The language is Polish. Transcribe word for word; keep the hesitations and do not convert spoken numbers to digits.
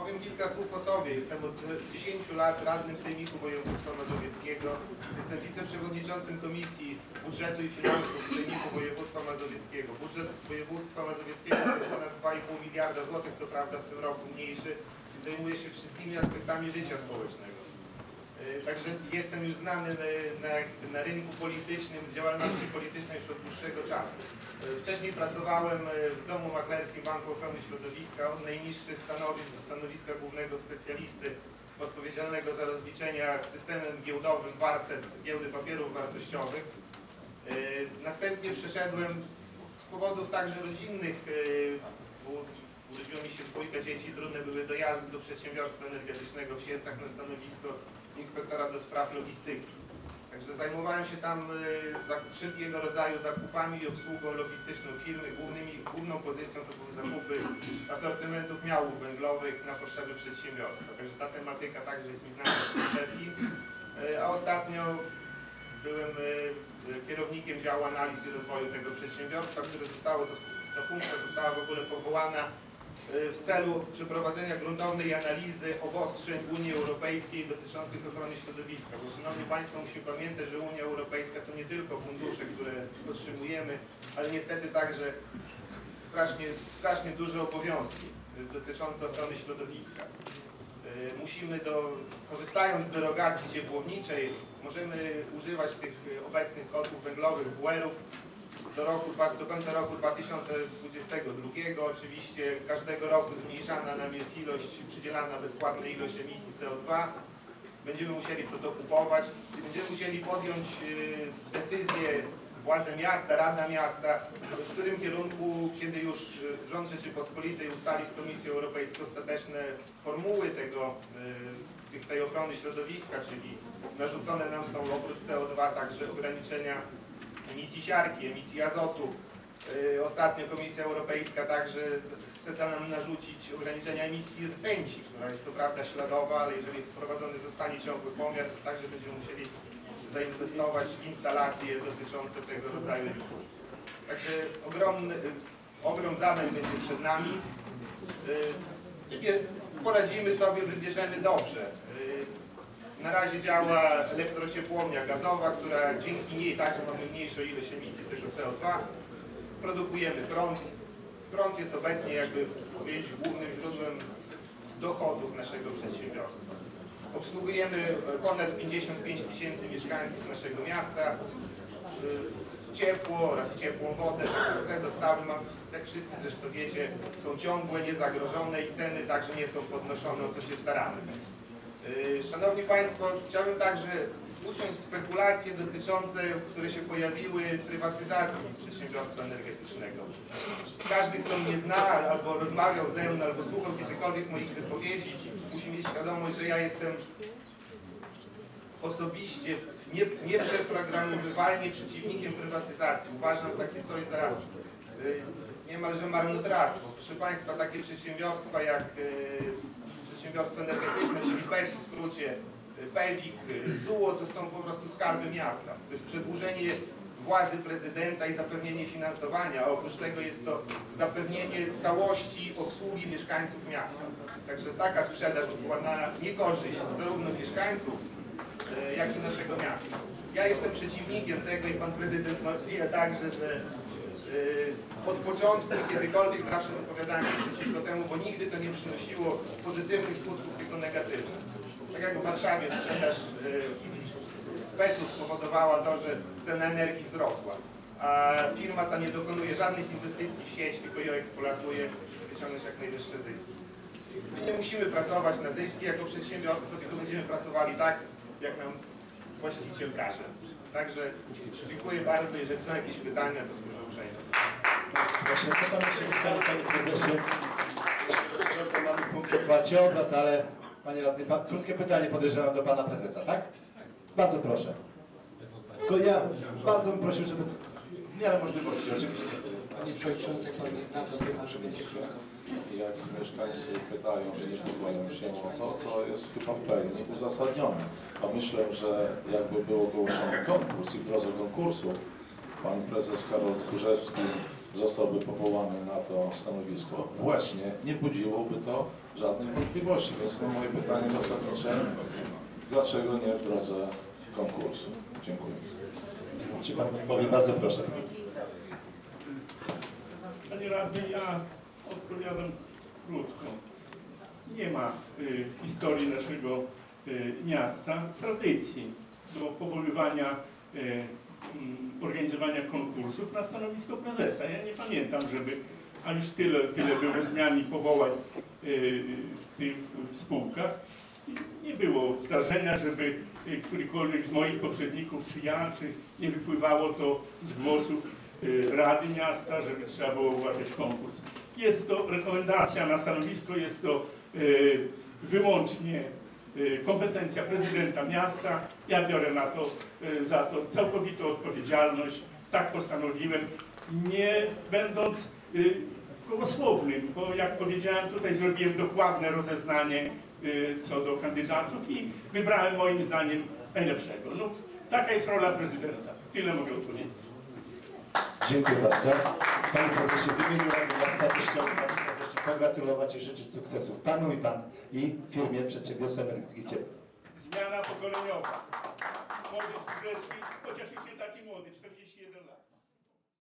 Powiem kilka słów o sobie. Jestem od dziesięciu lat radnym Sejmiku Województwa Mazowieckiego. Jestem wiceprzewodniczącym Komisji Budżetu i Finansów Sejmiku Województwa Mazowieckiego. Budżet Województwa Mazowieckiego to jest ponad dwa i pół miliarda złotych, co prawda w tym roku mniejszy. Zajmuje się wszystkimi aspektami życia społecznego. Także jestem już znany na, na rynku politycznym, z działalności politycznej już od dłuższego czasu. Wcześniej pracowałem w Domu Maklerskim Banku Ochrony Środowiska, od najniższych stanowisk do stanowiska głównego specjalisty odpowiedzialnego za rozliczenia z systemem giełdowym Warset, Giełdy Papierów Wartościowych. Następnie przeszedłem z powodów także rodzinnych, urodziło mi się dwójka dzieci, trudne były dojazdy do przedsiębiorstwa energetycznego w Siedlcach na stanowisko inspektora do spraw logistyki. Także zajmowałem się tam y, wszelkiego rodzaju zakupami i obsługą logistyczną firmy. Głównymi, główną pozycją to były zakupy asortymentów miałów węglowych na potrzeby przedsiębiorstwa. Także ta tematyka także jest mi znana z poprzedni. Y, a ostatnio byłem y, kierownikiem działu analiz i rozwoju tego przedsiębiorstwa, które zostało, to, ta funkcja została w ogóle powołana w celu przeprowadzenia gruntownej analizy obostrzeń Unii Europejskiej dotyczących ochrony środowiska. Bo, szanowni Państwo, musimy pamiętać, że Unia Europejska to nie tylko fundusze, które otrzymujemy, ale niestety także strasznie, strasznie duże obowiązki dotyczące ochrony środowiska. Musimy, do, korzystając z derogacji ciepłowniczej, możemy używać tych obecnych kotłów węglowych, W U R-ów, Do, roku, do końca roku dwa tysiące dwudziestego drugiego. Oczywiście każdego roku zmniejszana nam jest ilość, przydzielana bezpłatna ilość emisji C O dwa. Będziemy musieli to dokupować i będziemy musieli podjąć y, decyzję, władze miasta, Rada Miasta, w którym kierunku, kiedy już rząd Rzeczypospolitej ustali z Komisją Europejską ostateczne formuły tego, y, tej ochrony środowiska, czyli narzucone nam są oprócz C O dwa także ograniczenia emisji siarki, emisji azotu. Yy, ostatnio Komisja Europejska także chce nam narzucić ograniczenia emisji rtęci, która jest to prawda śladowa, ale jeżeli wprowadzony zostanie ciągły pomiar, to także będziemy musieli zainwestować w instalacje dotyczące tego rodzaju emisji. Także ogromny, yy, ogrom zadań będzie przed nami. Yy, poradzimy sobie, wybierzemy dobrze. Yy, Na razie działa elektrociepłownia gazowa, która dzięki niej także mamy mniejszą ilość emisji też o C O dwa. Produkujemy prąd. Prąd jest obecnie, jakby powiedzieć, głównym źródłem dochodów naszego przedsiębiorstwa. Obsługujemy ponad pięćdziesiąt pięć tysięcy mieszkańców naszego miasta. Ciepło oraz ciepłą wodę. Te dostawy, jak wszyscy zresztą wiecie, są ciągłe, niezagrożone i ceny także nie są podnoszone, o co się staramy. Szanowni Państwo, chciałbym także uciąć spekulacje dotyczące, które się pojawiły, prywatyzacji przedsiębiorstwa energetycznego. Każdy, kto mnie zna, albo rozmawiał ze mną, albo słuchał kiedykolwiek moich wypowiedzi, musi mieć świadomość, że ja jestem osobiście nie, nieprzeprogramowywalnie przeciwnikiem prywatyzacji. Uważam takie coś za y, niemalże marnotrawstwo. Proszę Państwa, takie przedsiębiorstwa jak y, przedsiębiorstwo energetyczne, czyli P E C w skrócie, PEWiK, Z U O, to są po prostu skarby miasta. To jest przedłużenie władzy prezydenta i zapewnienie finansowania, a oprócz tego jest to zapewnienie całości obsługi mieszkańców miasta. Także taka sprzedaż była na niekorzyść zarówno mieszkańców, jak i naszego miasta. Ja jestem przeciwnikiem tego i pan prezydent wie także, że od początku, kiedykolwiek zawsze wypowiadałem się przeciwko temu, bo nigdy to nie przynosiło pozytywnych skutków, tylko negatywnych. Tak jak w Warszawie sprzedaż speców spowodowała to, że cena energii wzrosła, a firma ta nie dokonuje żadnych inwestycji w sieć, tylko ją eksploatuje, żeby wyciągnąć jak najwyższe zyski. My nie musimy pracować na zyski jako przedsiębiorstwo, tylko będziemy pracowali tak, jak nam właściciel każe. Także dziękuję bardzo. Jeżeli są jakieś pytania, to służę uprzejmie. Właśnie, co Panu się wystawi, Panie Prezesie? Mamy punkt otwarcia obrad, ale Panie Radny, pan, krótkie pytanie podejrzewam do Pana Prezesa, tak? Bardzo proszę. To ja bardzo bym prosił, żeby w miarę możliwości, oczywiście. Panie Przewodniczący, jak Pan nie zna, to wie Pan, że będzie krótko. Jak mieszkańcy pytają, że nie pozwolą się o to, to jest chyba w pełni uzasadnione. A myślę, że jakby był ogłoszony konkurs i w drodze konkursu pan prezes Karol Tchórzewski zostałby powołany na to stanowisko, właśnie nie budziłoby to żadnych wątpliwości. Więc no, moje pytanie zasadnicze, dlaczego nie w drodze konkursu? Dziękuję. Czy pan powie? Bardzo proszę. Panie radny, ja odpowiadam krótko. Nie ma y, w historii naszego y, miasta tradycji do powoływania, y, y, organizowania konkursów na stanowisko prezesa. Ja nie pamiętam, żeby, a już tyle, tyle było zmian i powołań y, w tych spółkach. I nie było zdarzenia, żeby y, którykolwiek z moich poprzedników, czy ja, czy nie wypływało to z głosów y, Rady Miasta, żeby trzeba było ogłaszać konkurs. Jest to rekomendacja na stanowisko, jest to y, wyłącznie y, kompetencja prezydenta miasta. Ja biorę na to, y, za to całkowitą odpowiedzialność. Tak postanowiłem, nie będąc y, gołosłownym, bo jak powiedziałem, tutaj zrobiłem dokładne rozeznanie y, co do kandydatów i wybrałem moim zdaniem najlepszego. No, taka jest rola prezydenta. Tyle mogę odpowiedzieć. Dziękuję bardzo. Panie prezesie, w imieniu Rady Miasta chciałbym panu serdecznie pogratulować i życzyć sukcesów panu i pan i firmie Przedsiębiorstwa Energetyki Ciepła. Zmiana pokoleniowa. Młody Królewski, chociaż już nie taki młody, czterdzieści jeden lat.